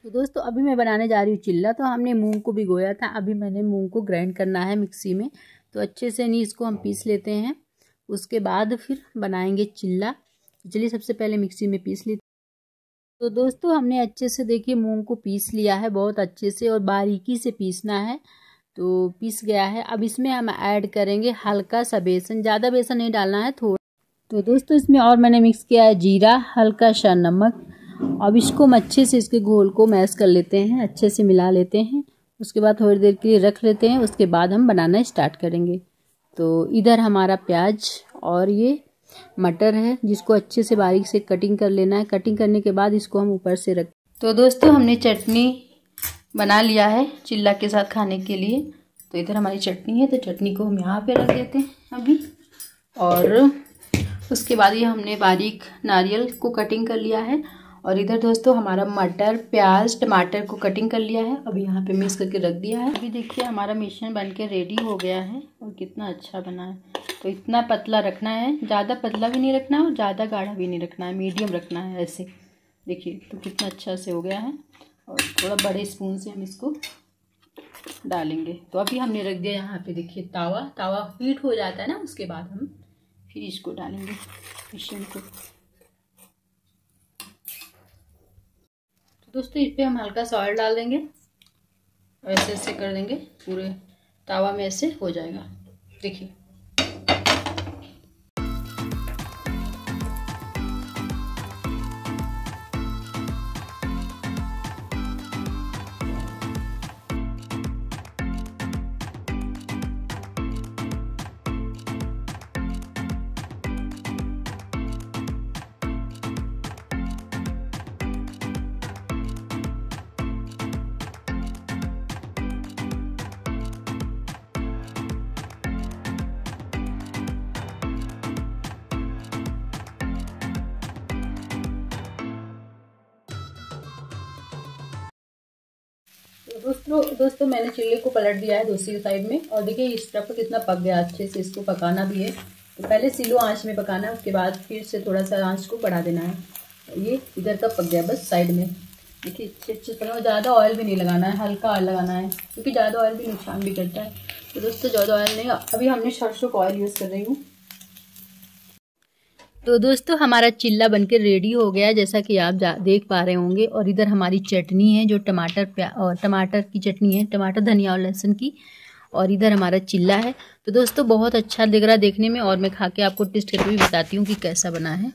तो दोस्तों अभी मैं बनाने जा रही हूँ चिल्ला। तो हमने मूंग को भिगोया था, अभी मैंने मूंग को ग्राइंड करना है मिक्सी में। तो अच्छे से नहीं इसको हम पीस लेते हैं, उसके बाद फिर बनाएंगे चिल्ला। चलिए सबसे पहले मिक्सी में पीस लेते। तो दोस्तों हमने अच्छे से देखिए मूंग को पीस लिया है, बहुत अच्छे से और बारीकी से पीसना है। तो पीस गया है। अब इसमें हम ऐड करेंगे हल्का सा बेसन, ज़्यादा बेसन नहीं डालना है, थोड़ा। तो दोस्तों इसमें और मैंने मिक्स किया है जीरा, हल्का सा नमक। अब इसको हम अच्छे से इसके घोल को मैश कर लेते हैं, अच्छे से मिला लेते हैं। उसके बाद थोड़ी देर के लिए रख लेते हैं, उसके बाद हम बनाना स्टार्ट करेंगे। तो इधर हमारा प्याज और ये मटर है, जिसको अच्छे से बारीक से कटिंग कर लेना है। कटिंग करने के बाद इसको हम ऊपर से रख। तो दोस्तों हमने चटनी बना लिया है चिल्ला के साथ खाने के लिए। तो इधर हमारी चटनी है, तो चटनी को हम यहाँ पे रख देते हैं अभी। और उसके बाद ये हमने बारीक नारियल को कटिंग कर लिया है। और इधर दोस्तों हमारा मटर, प्याज, टमाटर को कटिंग कर लिया है, अभी यहाँ पे मिक्स करके रख दिया है। अभी देखिए हमारा मिश्रण बनके रेडी हो गया है और कितना अच्छा बना है। तो इतना पतला रखना है, ज़्यादा पतला भी नहीं रखना है और ज़्यादा गाढ़ा भी नहीं रखना है, मीडियम रखना है ऐसे। देखिए तो कितना अच्छा से हो गया है। और थोड़ा बड़े स्पून से हम इसको डालेंगे। तो अभी हमने रख दिया यहाँ पे देखिए तावा हीट हो जाता है ना, उसके बाद हम फिर इसको डालेंगे मिश्रण को। तो दोस्तों इस पर हम हल्का सा ऑयल डाल देंगे, ऐसे ऐसे कर देंगे, पूरे तावा में ऐसे हो जाएगा। देखिए तो दोस्तों मैंने चिल्ले को पलट दिया है दूसरी साइड में। और देखिए इस तरफ कितना पक गया, अच्छे से इसको पकाना भी है। तो पहले स्लो आंच में पकाना है, उसके बाद फिर से थोड़ा सा आंच को बढ़ा देना है। तो ये इधर का पक गया बस साइड में। देखिए अच्छे तरह, ज़्यादा ऑयल भी नहीं लगाना है, हल्का ऑयल लगाना है, क्योंकि ज़्यादा ऑयल भी नुकसान भी करता है। तो दोस्तों ज़्यादा ऑयल नहीं, अभी हमने सरसों का ऑयल यूज़ कर रही हूँ। तो दोस्तों हमारा चिल्ला बनकर रेडी हो गया, जैसा कि आप देख पा रहे होंगे। और इधर हमारी चटनी है जो टमाटर की चटनी है, टमाटर, धनिया और लहसुन की। और इधर हमारा चिल्ला है। तो दोस्तों बहुत अच्छा लग रहा है देखने में, और मैं खा के आपको टेस्ट करके भी बताती हूँ कि कैसा बना है।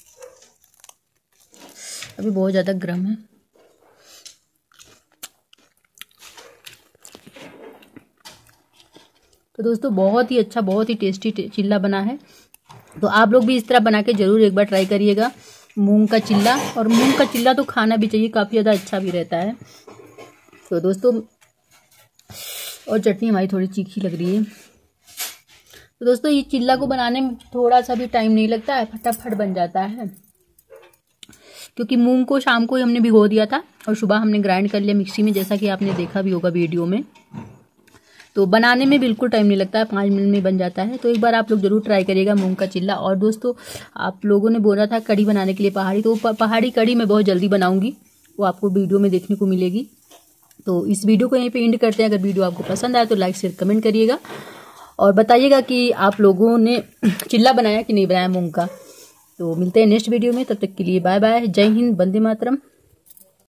अभी बहुत ज़्यादा गर्म है। तो दोस्तों बहुत ही अच्छा, बहुत ही टेस्टी चिल्ला बना है। तो आप लोग भी इस तरह बना के ज़रूर एक बार ट्राई करिएगा मूंग का चिल्ला। और मूंग का चिल्ला तो खाना भी चाहिए, काफ़ी ज़्यादा अच्छा भी रहता है। तो दोस्तों और चटनी हमारी थोड़ी तीखी लग रही है। तो दोस्तों ये चिल्ला को बनाने में थोड़ा सा भी टाइम नहीं लगता है, फटाफट बन जाता है। क्योंकि मूंग को शाम को ही हमने भिगो दिया था और सुबह हमने ग्राइंड कर लिया मिक्सी में, जैसा कि आपने देखा भी होगा वीडियो में। तो बनाने में बिल्कुल टाइम नहीं लगता है, 5 मिनट में बन जाता है। तो एक बार आप लोग जरूर ट्राई करिएगा मूंग का चिल्ला। और दोस्तों आप लोगों ने बोला था कढ़ी बनाने के लिए पहाड़ी, तो पहाड़ी कढ़ी मैं बहुत जल्दी बनाऊंगी, वो आपको वीडियो में देखने को मिलेगी। तो इस वीडियो को यहीं पे एंड करते हैं। अगर वीडियो आपको पसंद आए तो लाइक शेयर कमेंट करिएगा और बताइएगा कि आप लोगों ने चिल्ला बनाया कि नहीं बनाया मूंग का। तो मिलते हैं नेक्स्ट वीडियो में, तब तक के लिए बाय बाय। जय हिंद, वंदे मातरम।